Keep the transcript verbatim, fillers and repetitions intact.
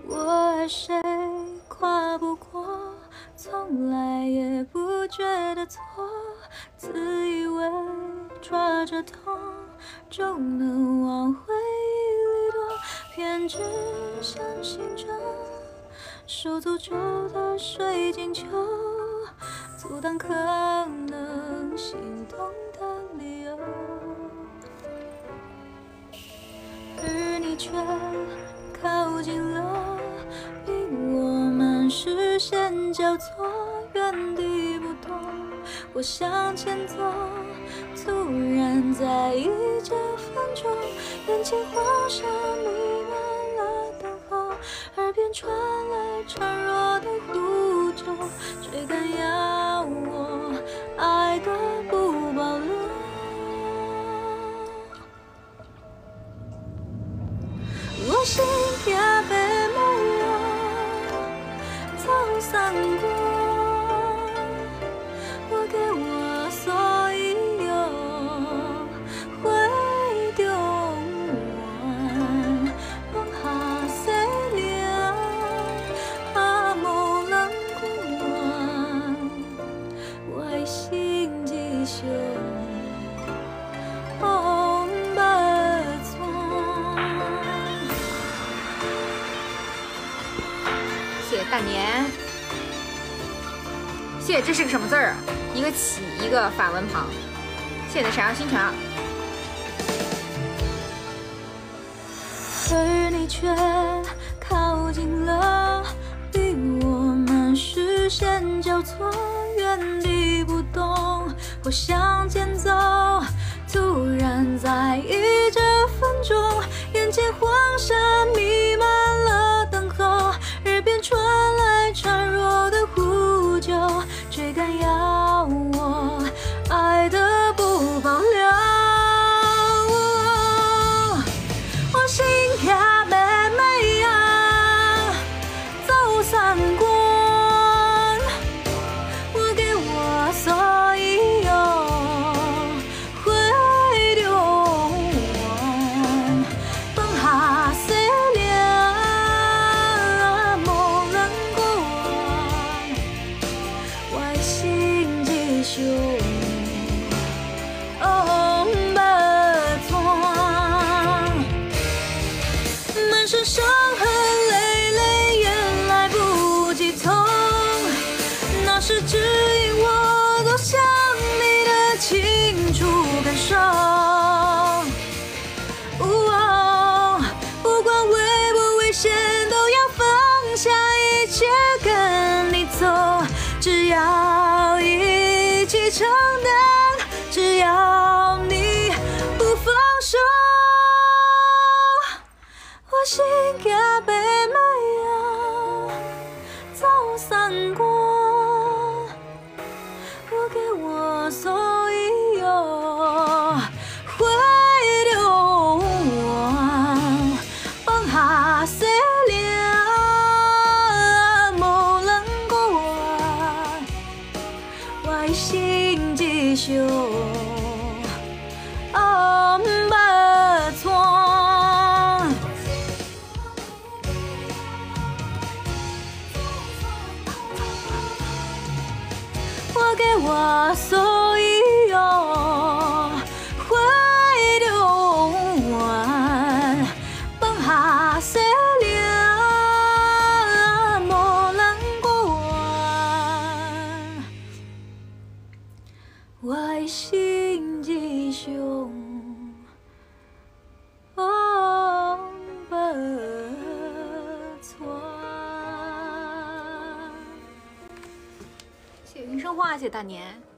我爱谁跨不过，从来也不觉得错，自以为抓着痛就能往回忆里躲，偏只相信着受诅咒的水晶球，阻挡可能心动的理由，而你却靠近了，逼我们视线交错，原地不动。我向前走，突然在意这分钟，眼前黄沙弥漫了等候，耳边传来孱弱的呼救，追赶要我爱的不保留。我心也被没有走散过，我给我所有会丢完，放下谁了啊无人管，我心只想往北闯。 谢谢大年，谢谢，这是个什么字儿啊？一个起，一个反文旁。谢谢你的闪耀星辰。 而你却靠近了，逼我们视线交错，原地不动。我向前走，突然在意这分钟，眼前黄沙弥漫了等候，耳边传来孱弱的呼救，追赶要我爱的不保留。我心也被没有走散过，我给我所有会丢完，放下谁了无人管，我的心只想往北闯。满身伤痕累累也来不及痛，那是指引我走向你的清楚感受。哦，不管危不危险，都要放下一切跟你走，只要一起承担，只要你不放手。我心也被没有走散过，我给我所有会丢完，放下谁了无人管，我的心只想往北闯。我给我所有会丢完，放下谁了无人管，我的心只想往北闯。 谢谢云生花，谢谢大年。